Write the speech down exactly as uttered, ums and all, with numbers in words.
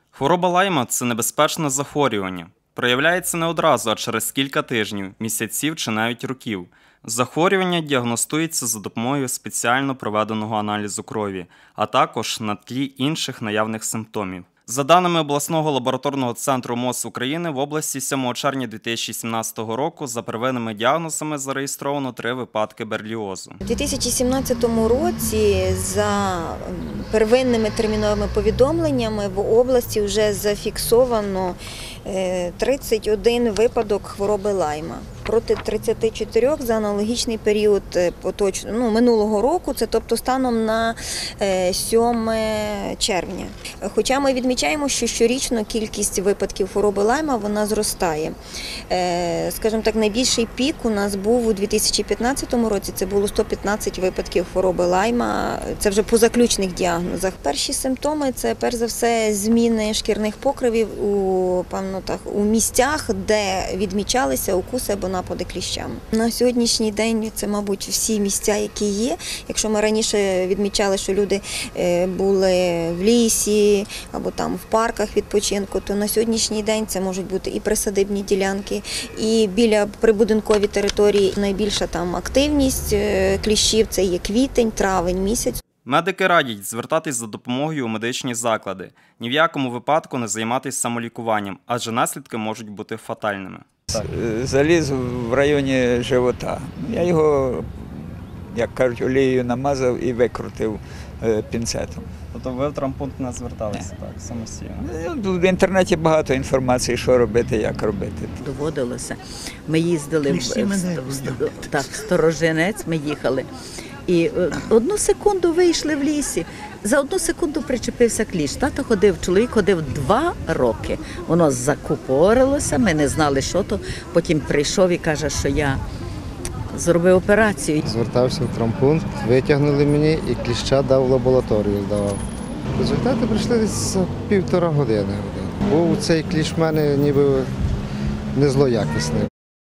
Хвороба Лайма – це небезпечне захворювання. Проявляється не одразу, а через кілька тижнів, місяців чи навіть років. Захворювання діагностується за допомогою спеціально проведеного аналізу крові, а також на тлі інших наявних симптомів. За даними обласного лабораторного центру МОЗ України, в області сьомого червня дві тисячі сімнадцятого року за первинними діагнозами зареєстровано три випадки берліозу. У дві тисячі сімнадцятому році за первинними терміновими повідомленнями в області вже зафіксовано тридцять один випадок хвороби Лайма. Проти тридцяти чотирьох за аналогічний період поточно, ну, минулого року, це тобто станом на сьоме червня. Хоча ми відмічаємо, що щорічно кількість випадків хвороби Лайма вона зростає. Скажімо так, найбільший пік у нас був у дві тисячі п'ятнадцятому році, це було сто п'ятнадцять випадків хвороби Лайма, це вже по заключних діагнозах. Перші симптоми – це перш за все зміни шкірних покривів у, певно, так, у місцях, де відмічалися укуси або напади кліщами. На сьогоднішній день це, мабуть, всі місця, які є. Якщо ми раніше відмічали, що люди були в лісі або там в парках відпочинку, то на сьогоднішній день це можуть бути і присадибні ділянки, і біля прибудинкові території. Найбільша там активність кліщів – це є квітень, травень місяць. Медики радять звертатись за допомогою у медичні заклади. Ні в якому випадку не займатися самолікуванням, адже наслідки можуть бути фатальними. Заліз в районі живота. Я його, як кажуть, олією намазав і викрутив пінцетом. Тобто ви в травмпункт не зверталися, так, самостійно? В інтернеті багато інформації, що робити, як робити. Доводилося. Ми їздили в, в, так, в Сторожинець, ми їхали. І одну секунду вийшли в лісі, за одну секунду причепився кліщ. Тато ходив, чоловік ходив два роки. Воно закупорилося, ми не знали, що то. Потім прийшов і каже, що я зробив операцію. Звертався в травмпункт, витягнули мені і кліща дав в лабораторію, здавав. Результати прийшли десь за півтора години. Був цей кліщ в мене ніби не злоякісний.